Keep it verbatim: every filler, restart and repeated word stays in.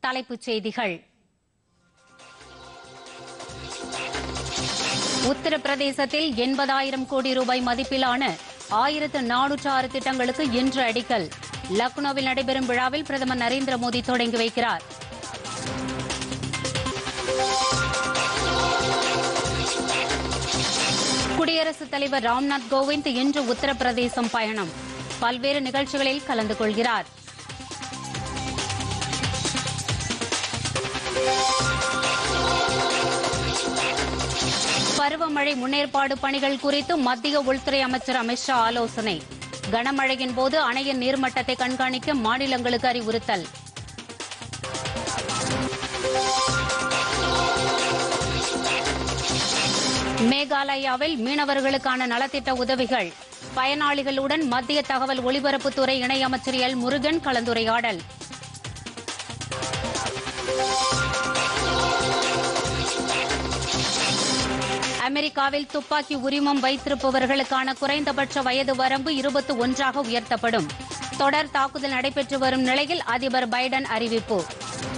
தலைப்புச் செய்திகள். உத்தரப்பிரதேசத்தில் எண்பதாயிரம் கோடி ரூபாய் மதிப்பிலான ஆயிரத்து நானூற்று ஆறு திட்டங்களுக்கு இன்று அடிக்கல். லக்னோவில் நடைபெறும் விழாவில் பிரதமர் நரேந்திர மோடி தொடங்கி வைக்கிறார். குடியரசுத் தலைவர் ராம்நாத் கோவிந்த் இன்று உத்தரப்பிரதேசம் பயணம். பல்வேறு நிகழ்ச்சிகளில் கலந்து கொள்கிறார். பருவமழை முன்னேற்பாடு பணிகள் குறித்து மத்திய உள்துறை அமைச்சர் அமித் ஷா ஆலோசனை. கனமழையின் போது அணையின் நீர்மட்டத்தை கண்காணிக்க மாநிலங்களுக்கு அறிவுறுத்தல். மேகாலயாவில் மீனவர்களுக்கான நலத்திட்ட உதவிகள். பயனாளிகளுடன் மத்திய தகவல் ஒலிபரப்புத்துறை இணையமைச்சர் எல் முருகன் கலந்துரையாடல். அமெரிக்காவில் துப்பாக்கி உரிமம் வைத்திருப்பவர்களுக்கான குறைந்தபட்ச வயது வரம்பு இருபத்தி ஒன்றாக உயர்த்தப்படும். தொடர் தாக்குதல் நடைபெற்று வரும் நிலையில் அதிபர் பைடன் அறிவிப்பு.